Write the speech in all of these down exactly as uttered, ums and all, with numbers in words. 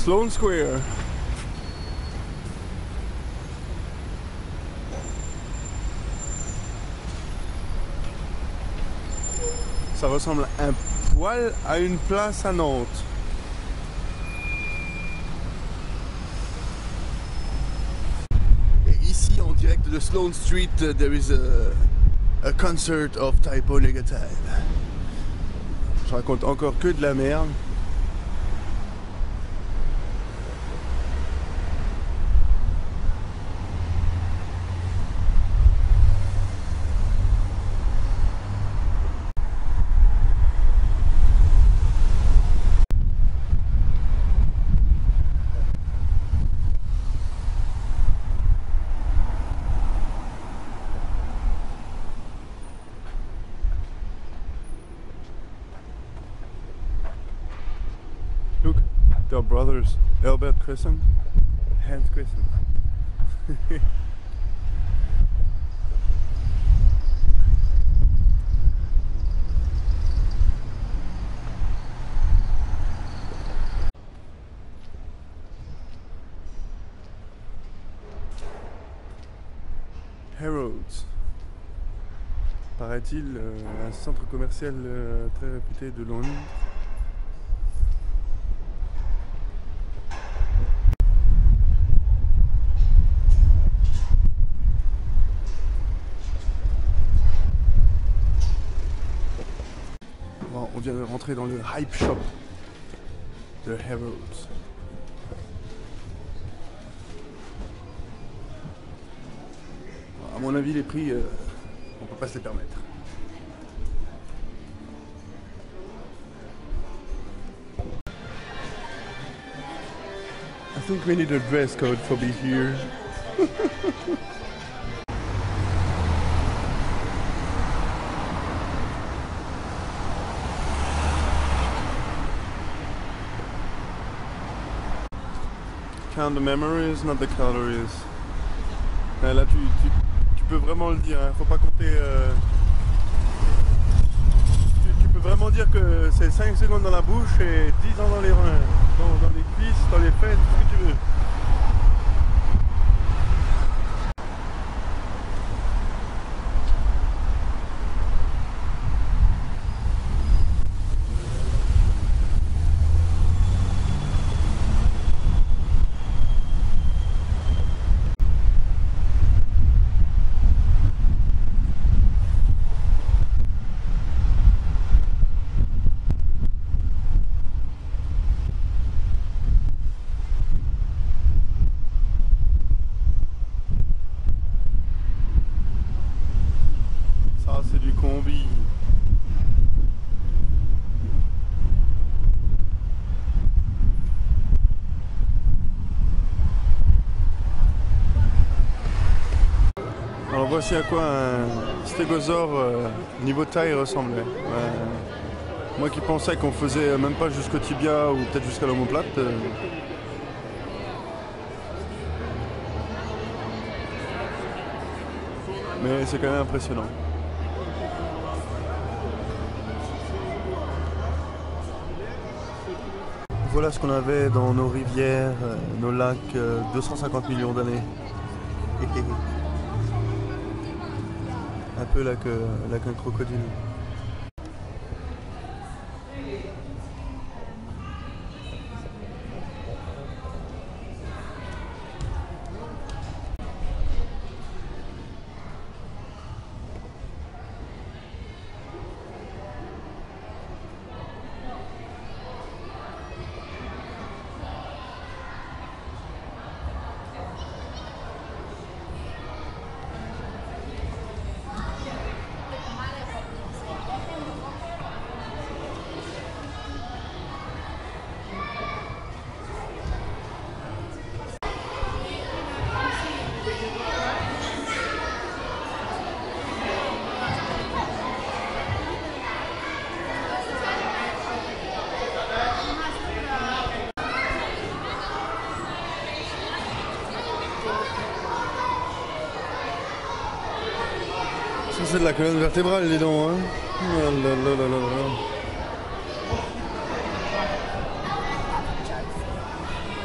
Sloane Square. Ça ressemble un poil à une place à Nantes. Et ici, en direct de Sloane Street, there is a, a concert of Typo Negative. Je raconte encore que de la merde. Look, they're brothers, Albert Crescent, Hans Crescent. Harrods, paraît-il, euh, un centre commercial euh, très réputé de Londres. Bon, on vient de rentrer dans le hype shop de Harrods. À mon avis, les prix, euh, on peut pas se les permettre. I think we need a dress code for be here. Count the memories, not the calories. Là, là tu, tu, tu peux vraiment le dire, hein. Faut pas compter. Euh... Tu, tu peux vraiment dire que c'est cinq secondes dans la bouche et dix ans dans les reins, dans, dans les cuisses, dans les fesses, tout ce que tu veux. C'est du combi. Alors voici à quoi un stégosaure euh, niveau taille ressemblait. Euh, moi qui pensais qu'on faisait même pas jusqu'au tibia ou peut-être jusqu'à l'omoplate. Euh, mais c'est quand même impressionnant. Voilà ce qu'on avait dans nos rivières, euh, nos lacs, euh, deux cent cinquante millions d'années. Un peu là que, là qu'un crocodile. Ça c'est de la colonne vertébrale, les dents, hein. Oh là là là là là.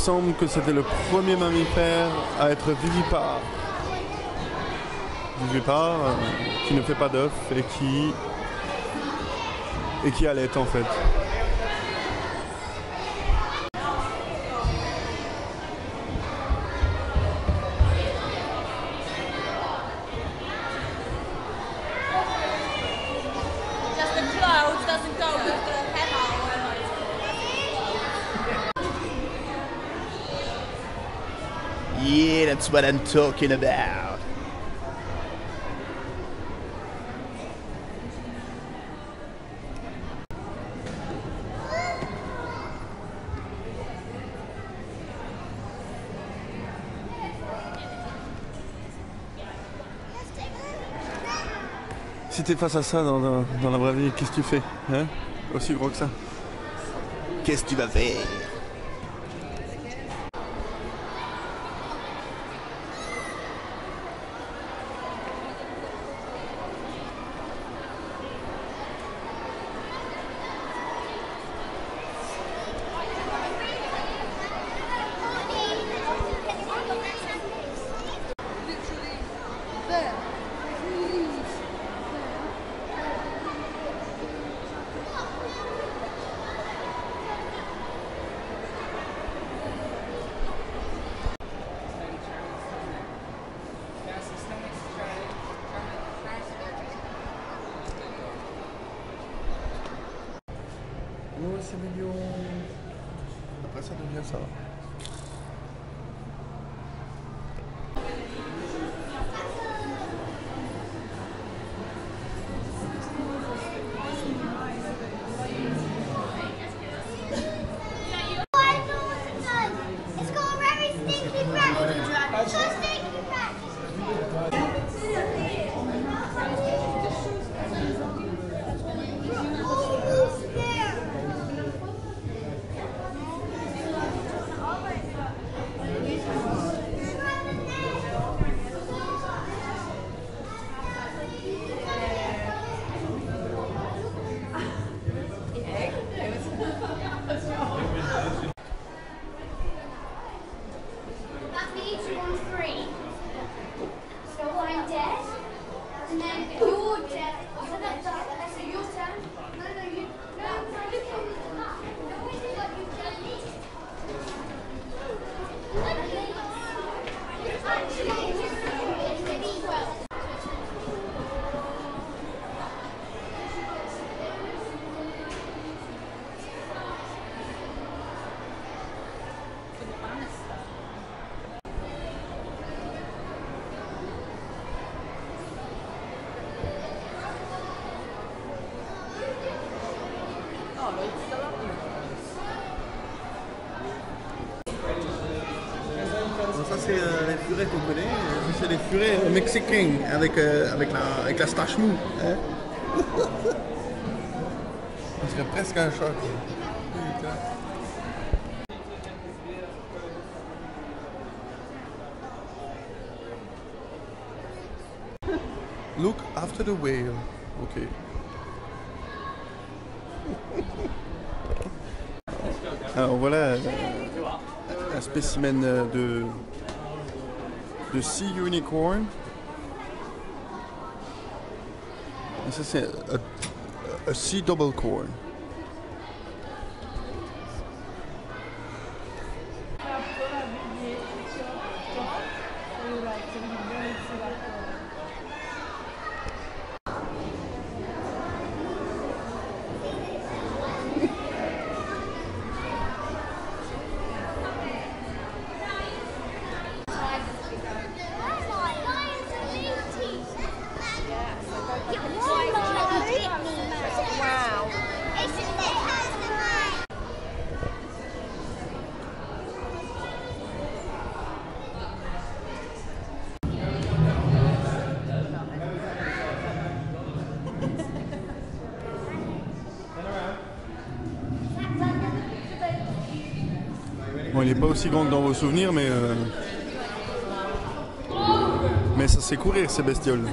semble que c'était le premier mammifère à être vivipare. Vivipare, euh, qui ne fait pas d'œufs et qui, et qui allait en fait. Yeah, that's what I'm talking about. Si t'es face à ça dans, dans, dans la vraie vie, qu'est-ce que tu fais, hein? Aussi gros que ça. Qu'est-ce que tu vas faire? Oh, c'est mignon. Après, ça devient ça. Ça c'est euh, les furets qu'on connaît, ça c'est les furets euh, mexicains avec, euh, avec, la, avec la stache mou. Hein. Ça serait presque un choc. Look after the whale. Ok. Alors voilà euh, un spécimen de, de Sea Unicorn. Et ça c'est un Sea Double Corn. Bon, il n'est pas aussi grand que dans vos souvenirs, mais euh... mais ça sait courir ces bestioles.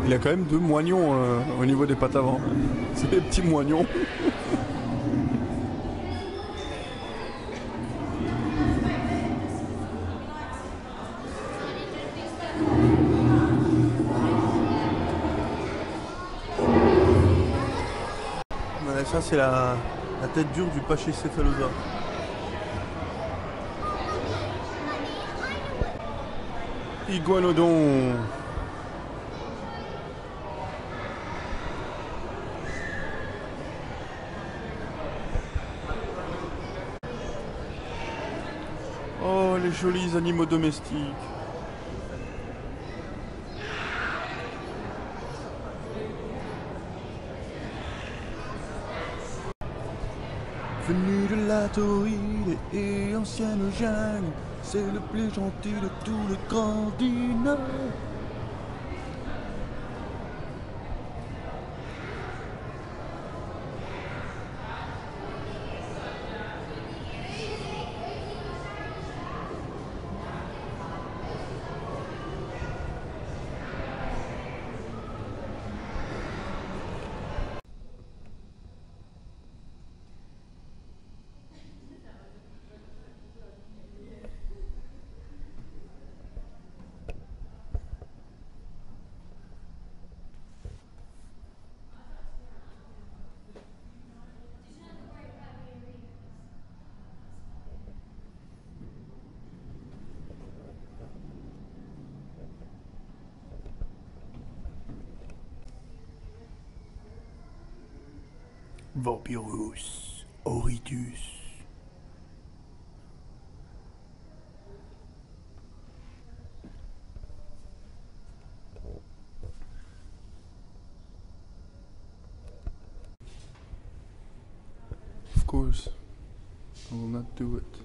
Il a quand même deux moignons euh, au niveau des pattes avant. C'est des petits moignons. Ouais, ça c'est la, la tête dure du pachycéphalosaure. Iguanodon. Oh, les jolis animaux domestiques. Venu de la torride et ancienne jungle, c'est le plus gentil de tous les grands dîners. Vampirus horridus. Of course, I will not do it.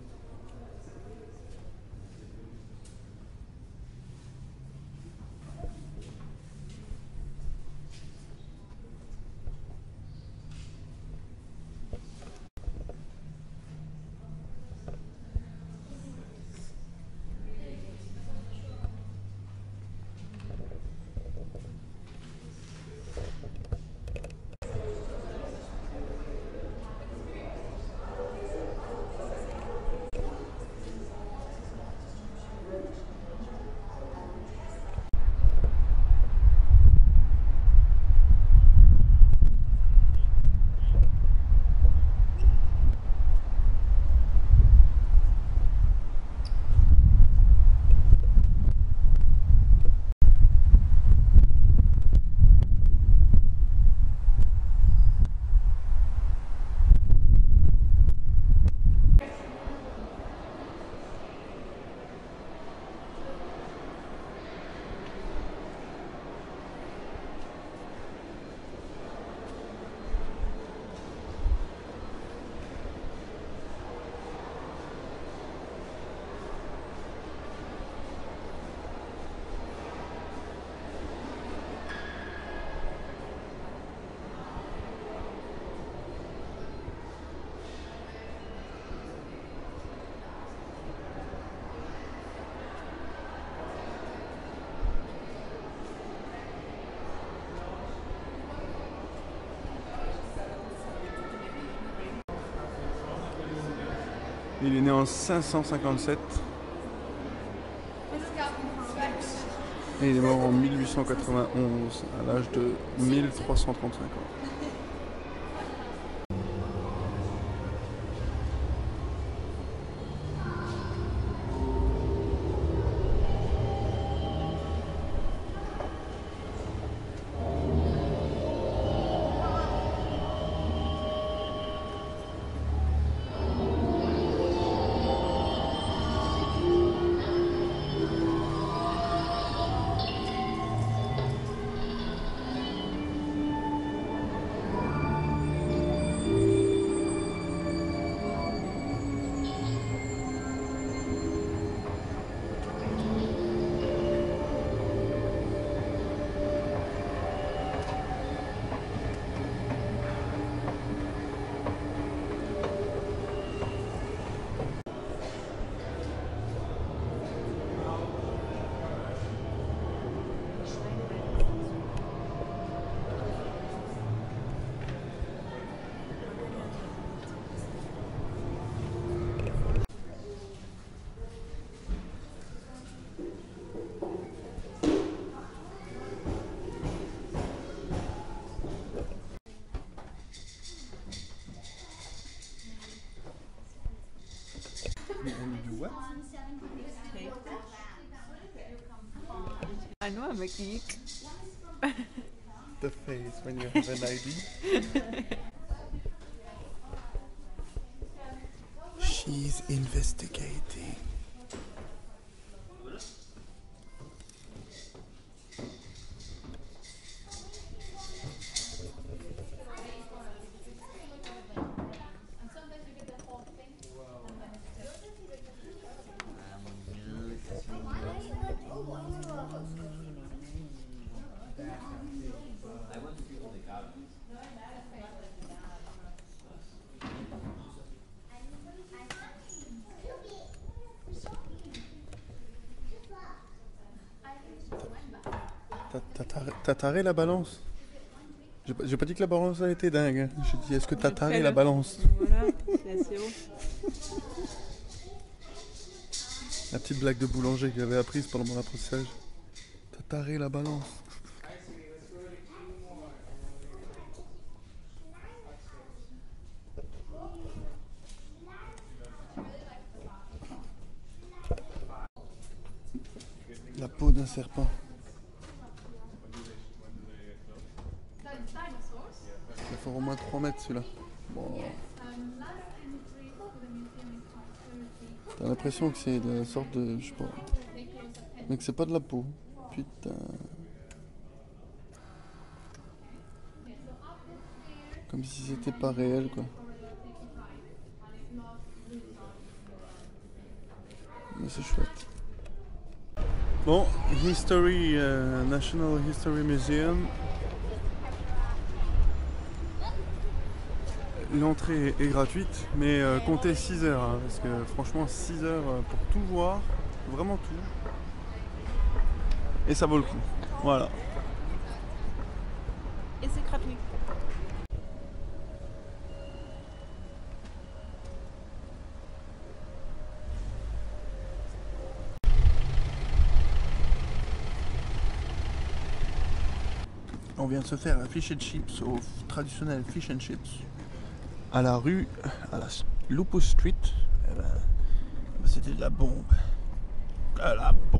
Il est né en cinq cent cinquante-sept et il est mort en mille huit cent quatre-vingt-onze à l'âge de mille trois cent trente-cinq ans. And you do what? I know I'm a geek. The face when you have an I D. She's investigating. T'as taré la balance? J'ai pas dit que la balance a été dingue. Hein. J'ai dit, est-ce que t'as taré la balance? Voilà, c'est assez haut. La petite blague de boulanger que j'avais apprise pendant mon apprentissage. T'as taré la balance. La peau d'un serpent. Il faut au moins trois mètres celui-là. Bon. T'as l'impression que c'est de la sorte de... je sais pas. Mais que c'est pas de la peau. Putain. Comme si c'était pas réel quoi. Mais c'est chouette. Bon, History, euh, National History Museum. L'entrée est gratuite, mais euh, comptez six heures, hein, parce que franchement six heures pour tout voir, vraiment tout. Et ça vaut le coup. Voilà. Et c'est gratuit. On vient de se faire un fish and chips au traditionnel fish and chips à la rue, à la Lupus Street. Eh ben, c'était de la bombe. De la